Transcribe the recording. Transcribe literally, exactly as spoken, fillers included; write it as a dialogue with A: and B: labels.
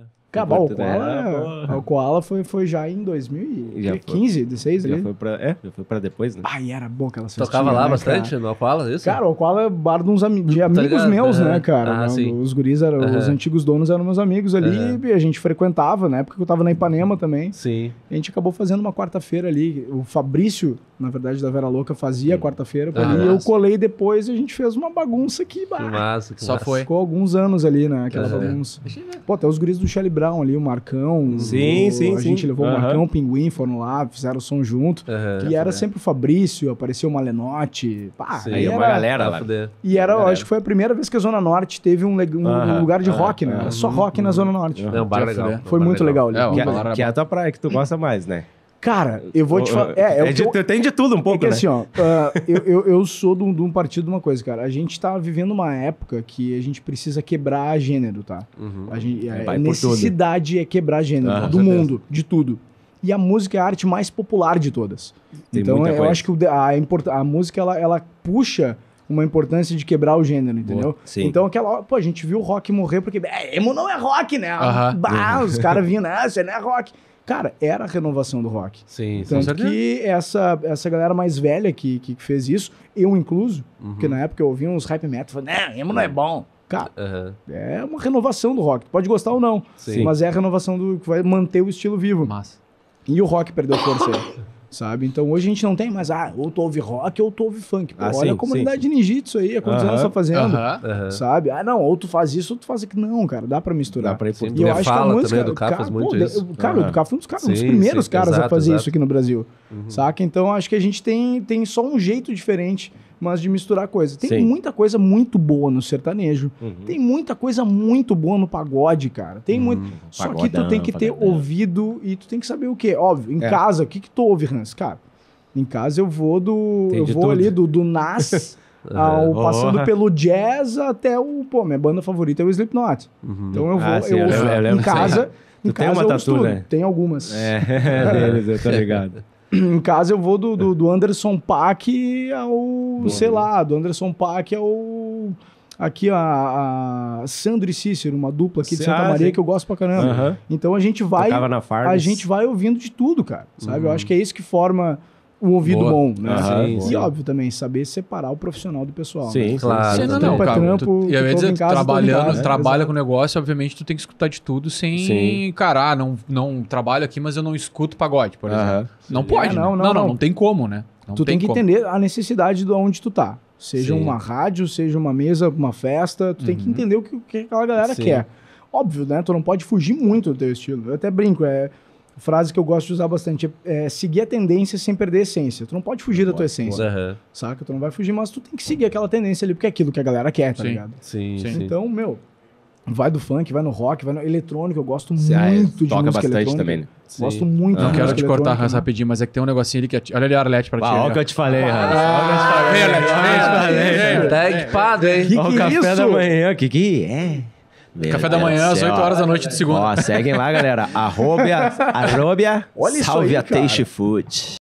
A: Cara, o Koala, o Koala foi, foi já em dois mil e quinze, dezesseis ali.
B: Já foi pra, é, já foi pra depois, né?
A: Ai, era boa aquela festinha.
C: Tocava lá
A: né,
C: bastante
A: cara?
C: no Koala, isso?
A: Cara, o Koala é bar de uns ami de
C: Tá
A: amigos
C: ligado?
A: meus,
C: Uhum.
A: né, cara?
C: Ah, sim.
A: Os guris eram,
C: Uhum.
A: os antigos donos eram meus amigos ali
C: Uhum.
A: e a gente frequentava, na época que eu tava na Ipanema também.
C: Sim.
A: A gente acabou fazendo uma quarta-feira ali. O Fabrício, na verdade, da Vera Louca, fazia a quarta-feira
C: Ah,
A: ali. Eu
C: massa.
A: colei depois e a gente fez uma bagunça que, bah,
C: Que massa, que
D: Só
C: massa.
D: foi.
A: ficou alguns anos ali, né? Aquela
C: Uhum.
A: bagunça. Pô, até os guris do Charlie Brown ali, o Marcão.
B: Sim,
A: o-
B: sim,
A: A
B: sim.
A: gente levou
B: Uhum.
A: o Marcão, o Pinguim, foram lá, fizeram o som junto.
C: Uhum.
A: E era sempre o Fabrício, apareceu o Malenotti. Pá,
C: Sim,
A: aí
B: Aí uma
A: era-
B: galera
C: Ah,
B: lá.
C: fuder.
A: E era, eu
B: Galera.
A: acho que foi a primeira vez que a Zona Norte teve um, leg- um
B: Aham,
A: lugar de
B: aham,
A: rock, né? Era só rock na Zona Norte.
C: É um bar legal.
D: fuder.
A: Foi
C: um bar
A: muito legal ali.
D: É, o
B: Que,
D: Koala
B: é,
D: era
B: que é
D: bom.
B: a tua praia que tu gosta mais, né?
A: Cara, eu vou te falar. É, é,
B: É
A: o que
B: de-
A: eu-
B: tem de tudo um
A: é
B: pouco,
A: que
B: né?
A: assim, ó, ah, eu, eu, eu sou de um, de um partido de uma coisa, cara. A gente tá vivendo uma época que a gente precisa quebrar gênero, tá?
C: Uhum.
A: A, gente, a,
B: vai
A: a
B: por
A: necessidade é quebrar gênero
B: Aham.
A: do
B: Com
A: mundo, de tudo. E a música é a arte mais popular de todas.
B: Tem
A: então
B: muita
A: eu
B: coisa.
A: acho que o de- a, import- a música ela, ela puxa uma importância de quebrar o gênero, entendeu?
B: Sim.
A: Então aquela, pô, a gente viu o rock morrer porque é, emo não é rock, né?
D: Aham.
A: Bah, os caras vinham, né? Você não é rock. Cara, era a renovação do rock.
C: Sim, com
A: Tanto
C: certeza.
A: que essa, essa galera mais velha que, que fez isso, eu incluso,
C: Uhum.
A: porque na época eu ouvia uns rap metal, falando, né, emo não é bom. Cara,
C: Aham.
A: é uma renovação do rock. Tu pode gostar ou não,
C: Sim.
A: mas é a renovação do que vai manter o estilo vivo.
D: Massa.
A: E o rock perdeu força aí, sabe? Então hoje a gente não tem mais, ah, ou tu ouve rock ou tu ouve funk. Pô,
B: Ah,
A: olha
B: sim,
A: a comunidade
B: sim.
A: de ninjitsu aí, há quantos
B: Aham.
A: anos tá fazendo,
D: Aham.
C: Aham.
A: sabe? Ah, não, ou tu faz isso ou tu faz aquilo. Não, cara, dá pra misturar.
B: Dá pra ir por
C: Sim.
A: E eu
C: Ele
A: acho que a
C: fala
A: música,
C: também, do K
A: cara,
C: faz muito
A: pô,
C: isso.
A: o- Cara, o
B: Aham.
A: do K foi um dos, caras, um dos
C: Sim,
A: primeiros
C: sim,
A: caras a
C: exato,
A: fazer
C: exato.
A: isso aqui no Brasil,
C: Uhum.
A: saca? Então acho que a gente tem, tem só um jeito diferente, mas de misturar coisas. Tem
B: Sim.
A: muita coisa muito boa no sertanejo,
B: Uhum.
A: tem muita coisa muito boa no pagode, cara. Tem
C: Uhum.
A: muito. Só que tu
B: Pagodão,
A: tem que ter
B: pagodão.
A: ouvido e tu tem que saber o quê? Óbvio, em
B: É.
A: casa, o que que tu ouve, Hans? Cara, em casa eu vou do.
B: Tem
A: eu
B: de
A: vou
B: tudo.
A: ali do, do Nas. Ao,
B: Aham.
A: passando
B: Oh.
A: pelo jazz até o. Pô, minha banda favorita é o Slipknot.
C: Uhum.
A: Então eu vou.
B: Ah, sim,
A: eu
B: eu
A: ouço
B: lembro- eu
A: em
B: lembro
A: casa. Em
B: Tu tem
A: casa
B: uma
A: eu
B: tatu,
A: ouço tudo.
B: né?
A: Tem algumas.
B: É, deles, eu tô ligado.
A: Em casa eu vou do, do, do Anderson Paak ao. sei lá, do Anderson Paak ao. Aqui a, a Sandro e Cícero, uma dupla aqui de
B: Sim,
A: Santa
B: ah,
A: Maria
B: sim.
A: que eu gosto pra caramba.
B: Aham.
A: Então a gente vai.
B: Tocava na Farms.
A: A gente vai ouvindo de tudo, cara. Sabe? Eu
C: Uhum.
A: acho que é isso que forma o ouvido
D: Boa.
A: bom, né?
B: Aham,
A: e
B: sim.
A: óbvio também, saber separar o profissional do pessoal.
B: Sim,
A: né?
C: Claro.
D: Sim, não,
A: Trampo
D: não,
A: é
D: cara,
A: trampo,
D: tu-
A: tu
D: e eu ia
A: tô
D: dizer,
A: em
D: tu
A: casa, tô em
D: trabalhando,
A: casa,
D: trabalha
A: exato.
D: com negócio, obviamente tu tem que escutar de tudo sem,
B: Sim.
D: cara, ah, não, não trabalho aqui, mas eu não escuto pagode, por exemplo.
B: Aham.
D: Não pode,
A: É,
D: né?
A: não,
D: não,
A: não,
D: não,
A: não.
D: não tem como, né? Não
A: Tu tem, que
D: como.
A: entender a necessidade de onde tu tá. Seja
C: Sim.
A: uma rádio, seja uma mesa, uma festa, tu tem que entender o que, o que aquela galera
C: Sim.
A: quer. Óbvio, né? Tu não pode fugir muito do teu estilo. Eu até brinco, é frase que eu gosto de usar bastante, é, é seguir a tendência sem perder a essência. Tu não pode fugir da tua essência,
C: Aham.
A: saca? Tu não vai fugir, mas tu tem que seguir aquela tendência ali, porque é aquilo que a galera quer, tá
D: Sim.
A: ligado?
C: Sim,
D: Sim.
C: sim.
A: Então, meu, vai do funk, vai no rock, vai no eletrônico, eu gosto
B: Ah, é,
A: muito de
B: toca
A: música
B: bastante
A: eletrônica.
B: também, né?
A: Gosto
C: Sim.
A: muito
D: Não
A: de
D: quero
A: música
D: te cortar,
A: eletrônica,
D: Hans,
A: né?
D: rapidinho, mas é que tem um negocinho ali que... ati- Olha ali a Arlete pra ti.
B: Ah, olha
D: ali,
B: o
D: ó.
B: que eu te falei, Hans.
D: Ah, vem, Arlete, vem, vem, vem.
C: Tá equipado, hein?
A: Que
B: Olha
A: que
B: o café
A: isso?
B: da manhã, que que é? Meu
D: Café da
B: Deus
D: manhã,
B: do
D: às
B: céu.
D: oito horas da noite de segunda.
B: Ó, seguem lá, galera. Arrobia, arrobia,
A: Olha isso aí,
B: salve a
A: cara.
B: Taste Food.